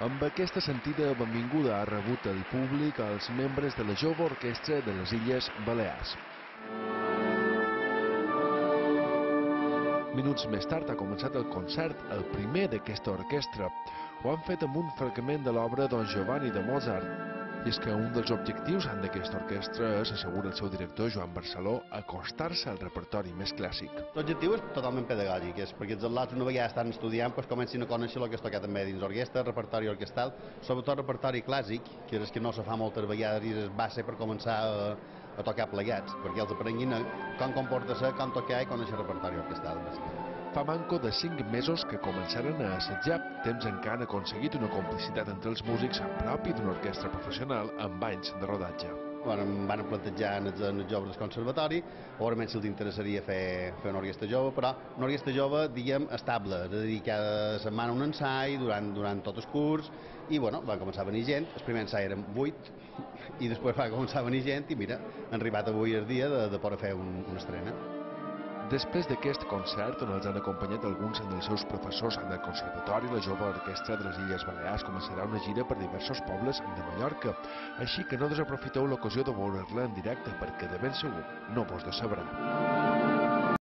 Amb aquesta sentida benvinguda ha rebut el públic els membres de la Jove Orquestra de les Illes Balears. Minuts més tard ha començat el concert, el primer d'aquesta orquestra. Ho han fet amb un fragment de l'obra Don Giovanni de Mozart. I és que un dels objectius d'aquesta orquestra és, assegura el seu director Joan Barceló, acostar-se al repertori més clàssic. L'objectiu és totalment pedagògic, és perquè els alumnes una vegada estan estudiant comencin a conèixer el que es toca també dins l'orquestra, repertori orquestal, sobretot repertori clàssic, que és que no se fa moltes vegades i és base per començar a tocar plegats, perquè els aprenguin com comportar-se, com tocar i conèixer repertori orquestal. Fa manco de 5 mesos que començaren a assetjar, temps en què han aconseguit una complicitat entre els músics propi d'una orquestra professional amb anys de rodatge. Em van plantejar els joves del conservatori, segurament si els interessaria fer una orquestra jove, però una orquestra jove, diguem, estable, és a dir, cada setmana un ensai durant tot el curs, i bueno, va començar a venir gent, el primer ensai eren 8, i després va començar a venir gent, i mira, han arribat avui el dia de poder fer una estrena. Després d'aquest concert, on els han acompanyat alguns dels seus professors del Conservatori, la Jove Orquestra de les Illes Balears començarà una gira per diversos pobles de Mallorca. Així que no desaprofiteu l'ocasió de veure-la en directe, perquè de ben segur no vos decebrà.